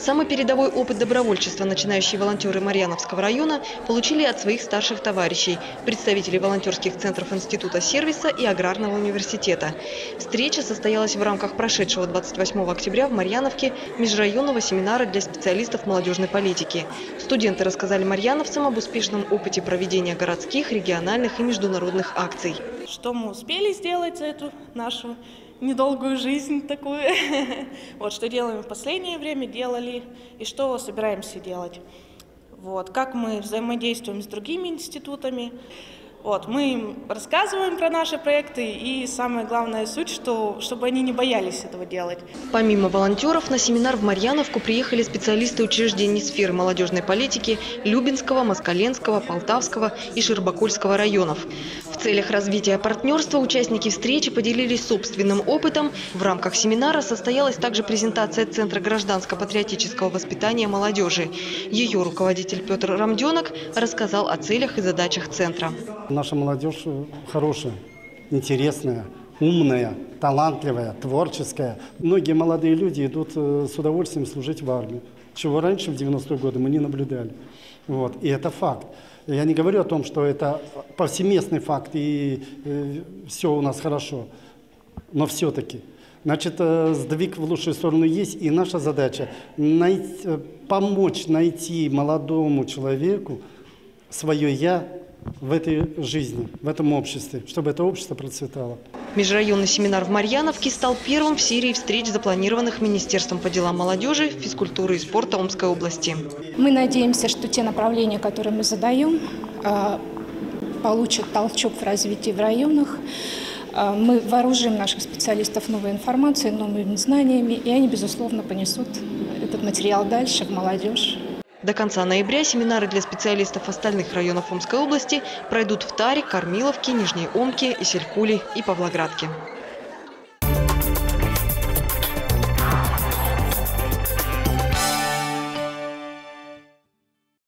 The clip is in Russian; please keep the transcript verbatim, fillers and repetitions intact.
Самый передовой опыт добровольчества начинающие волонтеры Марьяновского района получили от своих старших товарищей, представителей волонтерских центров Института сервиса и Аграрного университета. Встреча состоялась в рамках прошедшего двадцать восьмого октября в Марьяновке межрайонного семинара для специалистов молодежной политики. Студенты рассказали марьяновцам об успешном опыте проведения городских, региональных и международных акций. Что мы успели сделать за эту нашу недолгую жизнь такую, вот что делаем в последнее время, делали и что собираемся делать. Вот, как мы взаимодействуем с другими институтами. Вот, мы им рассказываем про наши проекты и самая главная суть, что, чтобы они не боялись этого делать. Помимо волонтеров, на семинар в Марьяновку приехали специалисты учреждений сферы молодежной политики Любинского, Москаленского, Полтавского и Ширбокольского районов. В целях развития партнерства участники встречи поделились собственным опытом. В рамках семинара состоялась также презентация Центра гражданско-патриотического воспитания молодежи. Ее руководитель Петр Рамденок рассказал о целях и задачах центра. Наша молодежь хорошая, интересная, умная, талантливая, творческая. Многие молодые люди идут с удовольствием служить в армию, чего раньше, в девяностые годы, мы не наблюдали. Вот. И это факт. Я не говорю о том, что это повсеместный факт и э, все у нас хорошо, но все-таки. Значит, сдвиг в лучшую сторону есть, и наша задача найти, помочь найти молодому человеку свое «я» в этой жизни, в этом обществе, чтобы это общество процветало. Межрайонный семинар в Марьяновке стал первым в серии встреч, запланированных Министерством по делам молодежи, физкультуры и спорта Омской области. Мы надеемся, что те направления, которые мы задаем, получат толчок в развитии в районах. Мы вооружим наших специалистов новой информацией, новыми знаниями, и они, безусловно, понесут этот материал дальше в молодежь. До конца ноября семинары для специалистов остальных районов Омской области пройдут в Таре, Кормиловке, Нижней Омке, Исилькуле и Павлоградке.